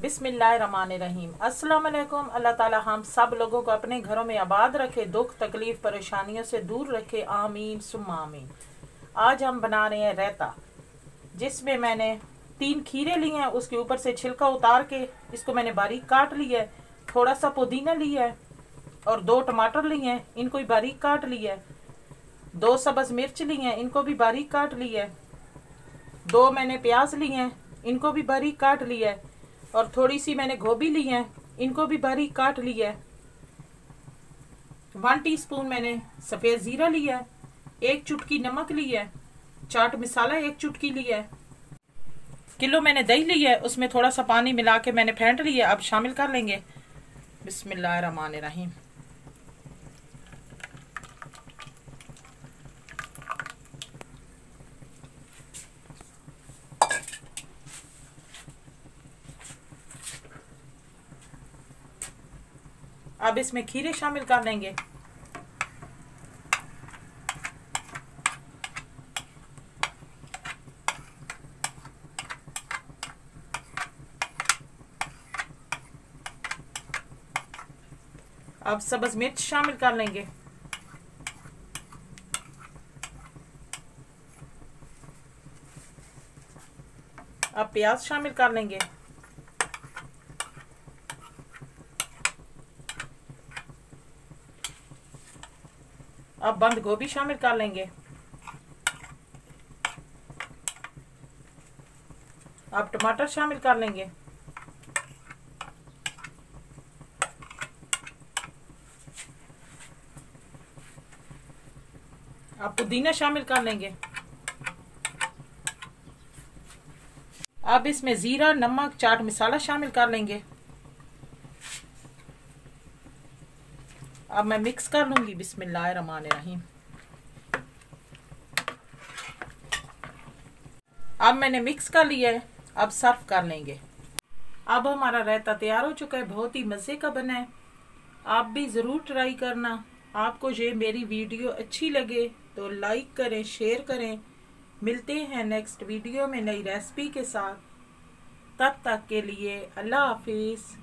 बिस्मिल्लाहिर्रहमानिर्रहीम। अस्सलाम वालेकुम। अल्लाह ताला हम सब लोगों को अपने घरों में आबाद रखे, दुख तकलीफ परेशानियों से दूर रखे, आमीन सुम्मा आमीन। आज हम बना रहे हैं रायता, जिसमें मैंने 3 खीरे लिए हैं, उसके ऊपर से छिलका उतार के इसको मैंने बारीक काट लिया है। थोड़ा सा पुदीना लिया है और 2 टमाटर लिए हैं, इनको भी बारीक काट लिया है। 2 सब्ज मिर्च लिए हैं, इनको भी बारीक काट लिया है। 2 मैंने प्याज लिए हैं, इनको भी बारीक काट लिया है। और थोड़ी सी मैंने गोभी ली है, इनको भी बारीक काट लिया है। 1 टीस्पून मैंने सफ़ेद ज़ीरा लिया है। 1 चुटकी नमक लिया है। चाट मसाला 1 चुटकी लिया है। किलो मैंने दही लिया है, उसमें थोड़ा सा पानी मिला के मैंने फेंट लिया। अब शामिल कर लेंगे। बिस्मिल्लाहिर्रहमानिर्रहीम। अब इसमें खीरे शामिल कर लेंगे। अब सब्ज मिर्च शामिल कर लेंगे। अब प्याज शामिल कर लेंगे। अब बंद गोभी शामिल कर लेंगे। अब टमाटर शामिल कर लेंगे। अब पुदीना शामिल कर लेंगे। अब इसमें जीरा, नमक, चाट मसाला शामिल कर लेंगे। अब मैं मिक्स कर लूंगी। बिस्मिल्लाहिर्रहमानिर्रहीम। अब मैंने मिक्स कर लिया है, अब सर्व कर लेंगे। अब हमारा रायता तैयार हो चुका है, बहुत ही मज़े का बना है। आप भी ज़रूर ट्राई करना। आपको ये मेरी वीडियो अच्छी लगे तो लाइक करें, शेयर करें। मिलते हैं नेक्स्ट वीडियो में नई रेसिपी के साथ। तब तक के लिए अल्लाह हाफिज़।